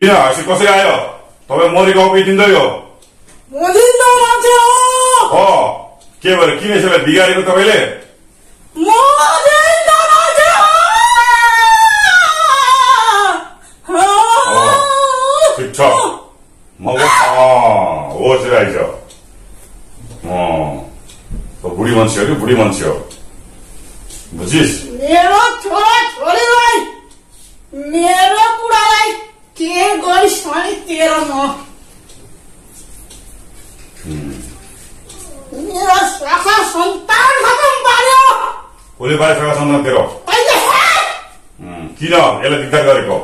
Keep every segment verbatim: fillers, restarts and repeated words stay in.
किन हाँसी कसरी आयो? तपाईँ मरेको औपी दिँदै हो हो के भएर किन यसलाई बिगारेको तपाईँले? ठिक छ म होस् आइज बुढी मान्छे हो कि बुढी मान्छे हो बुझिस्? मेरो छोरा छोरीलाई मेरो बुढालाई के गरिस् भने तेरो म मेरो शाखा सन्तान खतम पार्यो। कसले पारे शाखा सन्तान तेरो? किन यसलाई दिगदार गरेको?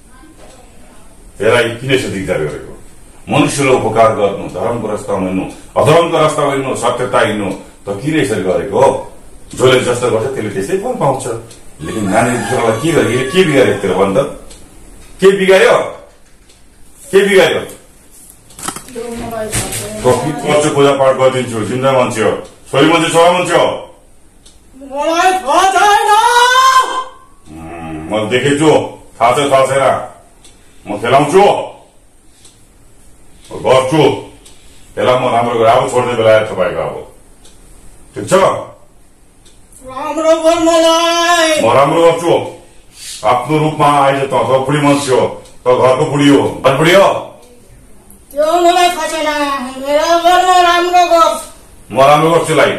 यसलाई किन यसो दिगदार गरेको? मनुष्यलाई उपकार गर्नु, धर्मको रास्ता हिँड्नु, अधर्मको रास्ता हिँड्नु, सत्यता हिँड्नु त किन यसरी गरेको हो? जसले जस्तो गर्छ त्यसले त्यसै फल पाउँछ। लेकिन नानी छोरालाई के गर्यो? के बिगार्यो तेरो भन्द? के बिगार्यो? के बिगार्यो? गर्छु पूजा पाठ गरिदिन्छु। जिन्दा मान्छे हो, छोरी मान्छे छोरा मान्छे हो। म देखेछु, थाहा छ थाहा छैन, म खेलाउँछु गर्छु त्यसलाई म राम्रो गरेर अब छोड्ने बेला आयो तपाईँको। अब ठिक छ राम्रो गर्नलाई म राम्रो गर्छु। आफ्नो रूपमा आइज त बुढी मान्छे हो, त घरको बुढी हो, घर बुढी हो त्यो मलाई थाहा छैन। मेरो गर्न राम्रो गर। म राम्रो गर्छु लाई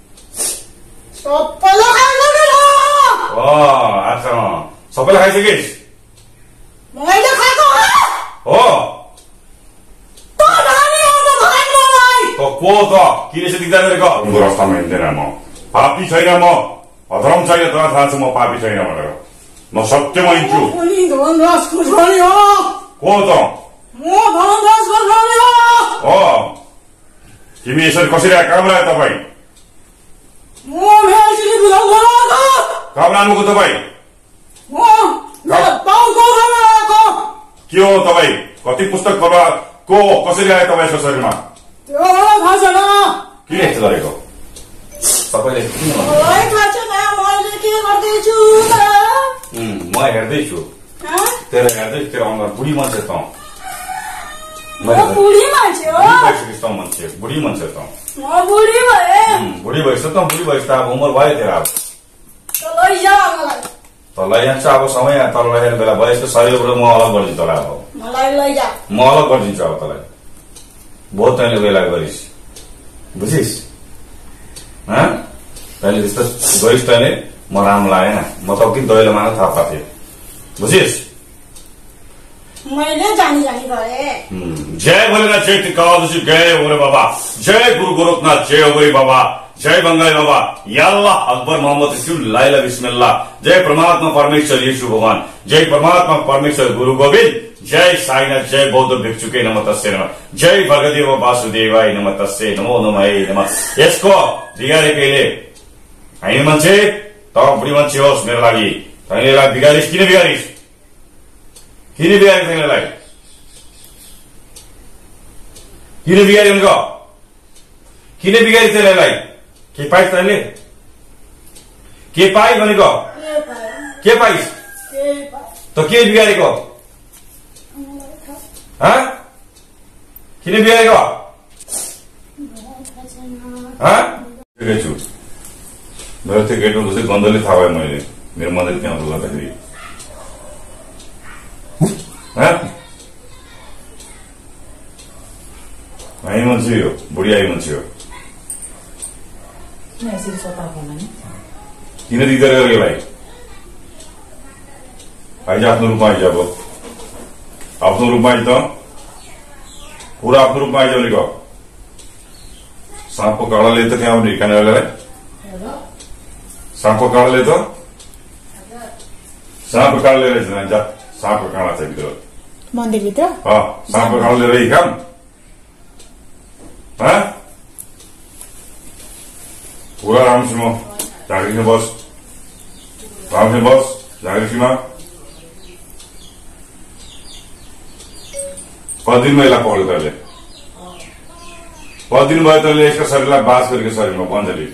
सबैलाई खाइसकेन। अच्छा सबैलाई खाइसकिस्? मैले खाएको हो त नानी हो त भएन मलाई। त को त किन यसो दिगदार गरेको? रास्तामा हिँड्दैन म, पापी छैन म, अधर्म छैन। तर थाहा छ म पापी छैन भनेर। म सत्यमा हिँड्छु। पनि धनराजको छोरी हो। को त? म धनराजको छोरी हो। हो तिमी यसरी कसरी काम लाग्यो तपाईँ? म मेलसित बिलाउ गरेको। काम लानुको तपाईँ? म बाउको घरमा आएको। के हो तपाईँ? कति पुस्तक पढ्दा को कसरी आयो तपाईँको शरीरमा? त्यो मलाई थाहा छैन। किन यस्तो गरेको तपाईँले? मलाई थाहा छैन। मैले के गर्दैछु त? म हेर्दैछु तेरो हेर्दैछु। तेरो अनुहार बुढी मान्छे त। म बुढी मान्छे हो। भइसकिस् त मान्छे, बुढी मान्छे त। म बुढी भए। बुढी भइस त बुढी भइस त अब उमर भयो तेरो। अब लैजा मलाई। तँलाई यहाँ चाहिँ अब समय तल हेर्ने बेला भयो यस्तो शरीरबाट म अलग गरिदिन्छु तँलाई। अब मलाई लैजा। म अलग गरिदिन्छु अब तँलाई। बहुत तैँले बेला गरिस् बुझिस्? तैँले त्यस्तो गरिस् तैँले म राम्रो लागेन। म त कि दैलो माग थाहा पाएको थिएँ बुझिस्? मैले जानी जानी गरेँ। जय भोलेनाथ, जय टिकादशी, जय भोले बाबा, जय गुरु गोरखनाथ, जय अगोरी बाबा, जय बंगाली बाबा, या अल्लाह अकबर मोहम्मद रसूल लाइला बिस्मिल्लाह, जय परमात्मा परमेश्वर यीशु भगवान, जय परमात्मा परमेश्वर गुरु गोविंद, जय साईनाथ, जय बौद्ध भिक्षुके नमः तस्से नमः, जय भगदेव वासुदेवाय नमः तस्से नमो नमः नमः। यसको बिगारेकैले होइन मान्छे, त बुढी मान्छे होस् मेरो लागि। तैँले यसलाई बिगारिस् किन बिगारिस्? किन बिगारी तैँलाई? किन बिगारी उनको? किन बिगारी तैँलाई? के पाइस् तैँले? के पाइ भनेको? के पाइस्? त के बिगारेको? किन बिगारेको? छु मेरो त्यो गेटमा घुसेर गन्धले थाहा भयो मैले। मेरो मन्दिर त्यहाँ गर्दाखेरि आई मान्छे हो, बुढी आई मान्छे हो। किन दिगदार गरेको यसलाई? आइज आफ्नो रूपमा आइज। अब आफ्नो रूपमा आइज त पुरा आफ्नो रूपमा आइज भनेको। साँपको काँडाले त त्यहाँ आउने कानेलाई साँपको काँडाले त साँपको काँडा लिएर जान्छ। साँपको काँडा छ भित्र मन्दिरभित्र। साँपको काँडा लिएर यही काम पुरा राम्रोसँग झाँक्रीमा बस, राम्रोसँग बस झाँक्रीमा। कति दिन महिला पक्यो तैँले? कति दिन भयो तैँले यसको शरीरलाई बास गरेको शरीरमा पञ्जली?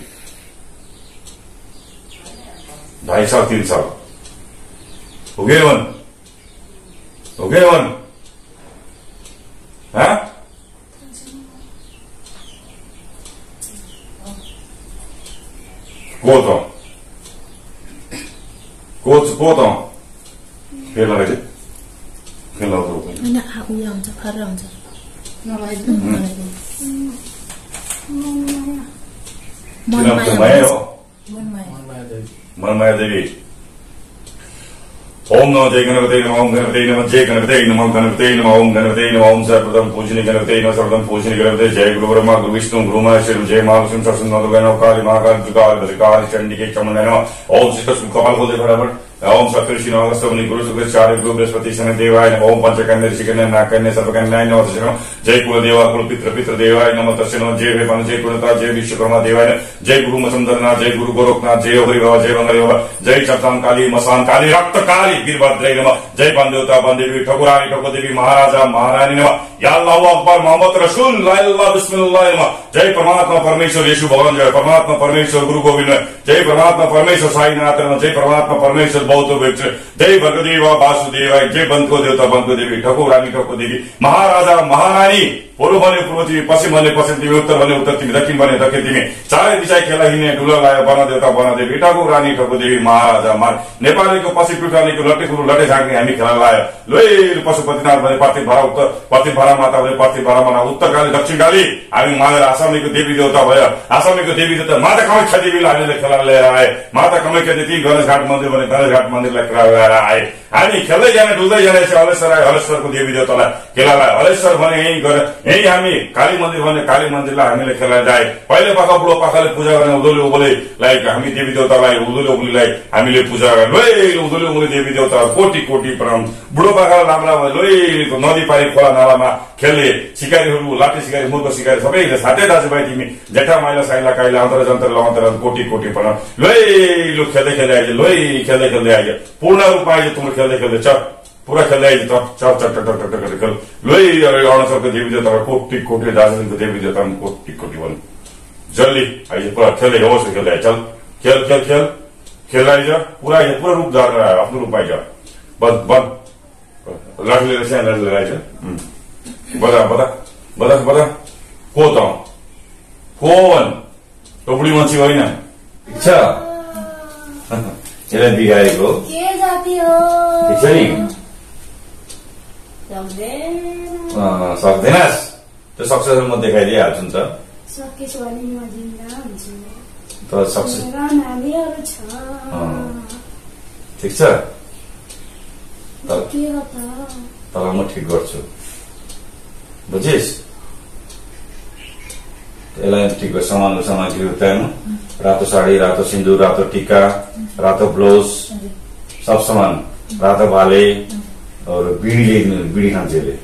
ढाई सौ तीन सौ हो गए वन हो गए वन को त को को त फेरि लगाइदियो फेरि लगाउँदो होइन उयो हुन्छ फर्र हुन्छ मनमाया हो मनमाया देवी ओम नमो जय गणपति नमः ओम गणपति नमः जय गणपति नमः गणपति नमः ओम गणपति नमः ओम सर्वप्रथम पूजनीय गणपति नमः सर्वप्रथम पूजनीय गणपति जय गुरु ब्रह्मा गुरु विष्णु गुरु महेश्वर जय महालक्ष्मी सरस्वती दुर्गा नमः काली महाकाली दुर्गा भद्रकाली चंडिके चामुंडा नमः ओम श्री कृष्ण कपाल खोल दे फटाफट ओम सप्तऋषि नमस्तमनि गुरु शुक्राचार्य गुरु बृहस्पति शनि देवाय नमः ओम पंचकन्या ऋषिकन्या नागकन्या सर्वकन्याय नमः तस्मै जय कुल देवा कुल पितृ पितृ देवाय नमः तस्मै नमः जय वेदांत जय कुलता जय विश्वकर्मा देवाय जय गुरु मसंदरनाथ जय गुरु गोरखनाथ जय हरि बाबा जय मंगल बाबा जय चतन काली मसान काली रक्त काली वीरभद्रै नमः जय बंदेवता बंदेवी ठकुरानी ठकुरदेवी महाराजा महारानी नमः या अल्लाह अकबर मोहम्मद रसूल अल्लाह बिस्मिल्लाह नमः जय परमात्मा परमेश्वर यीशु भगवान जय परमात्मा परमेश्वर गुरु गोविंद जय परमात्मा परमेश्वर साईनाथ जय परमात्मा परमेश्वर बौद्ध व्यक्ति जय भगदेव वासुदेव जय बंधु देवता बंधु देवी ठकुरानी ठकुरदेवी महाराजा महारानी पूर्व भने पूर्व तिमी पश्चिम भने पश्चिम तिमी उत्तर भने उत्तर तिमी दक्षिण भने दक्षिण तिमी चारै दिशा खेला हिँड्ने डुलो लायो वन देवता वन देवी ठकुरानी ठकुरदेवी महाराजा महान नेपालीको पछि पिठानीको लटे कुरो लटे झाँक्ने हामी खेला लायो लोइ पशुपतिनाथ भने पार्थिव भरा उत्तर पार्थिव भरा माता भने पार्थिव भरा माता उत्तरकाली दक्षिणकाली हामी मानेर आसामको देवी देवता भयो आसामको देवी देवता माता कामाख्या देवीलाई हामीले खेला लिएर आए माता कामाख्या देवी गणेशघाट मन्दिर भने गणेशघाट मन्दिरलाई खेला लिएर आए हामी खेल्दै जाने डुल्दै जाने हलेश्वर आए हलेश्वरको देवी देवतालाई खेला लाए हलेश्वर भने यही गरे यही हामी काली मन्दिर भने काली मन्दिरलाई हामीले खेला जाए पहिले पाखा बुढो पाखाले पूजा गर्ने उदोले उबोले लाइक हामी देवी देवतालाई उदोले उबोलीलाई हामीले पूजा गर्ने लोइ उदोले उबोले देवी देवता कोटी कोटी प्रणाम बुढो पाखालाई लाम्ला लोइ नदी पारी खोला नालामा खेल्ने सिकारीहरू लाटे सिकारी मूर्ख सिकारी सबैले साथै दाजुभाइ तिमी जेठा माइला साइला काइला अन्तरा जन्तर लगाउँतर कोटी कोटी प्रणाम लोइ लु खेल्दै खेल्दै आइज लोइ खेल्दै खेल्दै आइज पूर्ण रूपमा आइज तिम्रो खेल्दै खेल्दै चट पुरा खेल्दै आइज चट चट चट चट चट चट खेल लोइ अरुणाचलको देवी देवता कोटी कोटी दार्जिलिङको देवी देवता कोटी कोटी भन्नु जल्दी आइज पुरा खेल्दै होस् खेल्दै आइज चल खेल खेल खेल खेल आइज पुरा आइज पुरा रूप धारण आफ्नो रूप आइज बस बस लाठी लिएर सानो लाठी लिएर आइज बदा बदा बदा बदा को त कोन टोपडी मान्छे होइन ठिक छ यसलाई बिगारेको के जाति हो ठिक छ नि सक्दैनस् त्यो सक्छ म देखाइदिइहाल्छु नि त सकेछु भने म जिन्दा हुन्छु त सक्छ ठिक छ तर म ठिक गर्छु बुझिस् यसलाई ठिक गर्छ सामान सामग्री उतार्नु रातो साडी रातो सिन्दुर रातो टीका रातो ब्लाउज सब सामान रातो भाले और बीड़ी ले बीड़ी खाने ले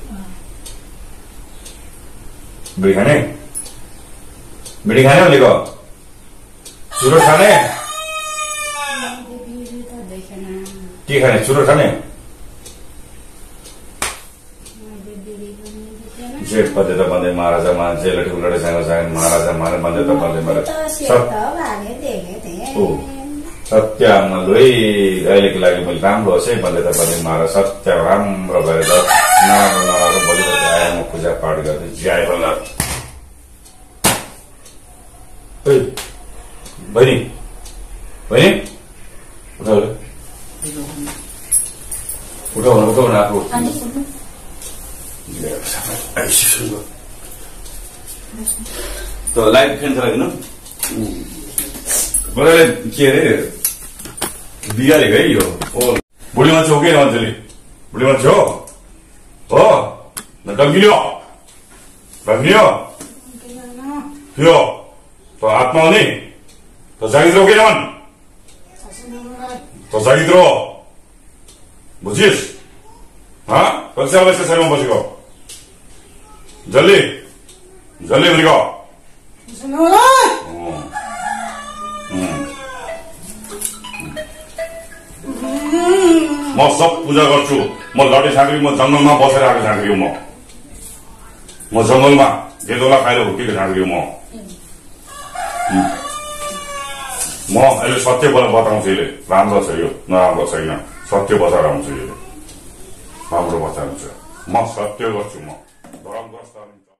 बीड़ी खाने बीड़ी खाने वाले को चूरो खाने टी खाने चूरो खाने जेठ पदे त बन्दे महाराजा मा जे लटे लटे सँग सँग महाराजा माने बन्दे त बन्दे मरे सत्य लोइ अहिलेको लागि मैले राम्रो होस् है बन्दे त बन्दे महाराज सत्य राम्रो गरेर नराम्रो नराम्रो भोलिपल्ट आएर म पूजा पाठ गर्दै ज्याए बल्ल बहिनी बहिनी उठाउ उठाउ उठाउ न आफू त लाइट फेन चलाइदिनु बडाले के अरे बिगारेको है यो बुढी मान्छे हो कि मान्छेले बुढी मान्छे हो हो डङ्गियो डङ्गियो यो त हातमा आउने त जागिद्रो के मन त जागिद्रो बुझिस् हाँ कति साल यस्तो शरीरमा बसेको जल्दी जल्दी भनेको म सब पूजा गर्छु म लटे झाँक्री म जंगलमा बसेर आएको झाँक्री हो म म जंगलमा गेदोला खाएर हुर्केको झाँक्री हो म म अहिले सत्य बताउँछु यसले राम्रो छ यो नराम्रो छैन सत्य बचाएर आउँछु यसले राम्रो बचाउँछु म सत्य गर्छु म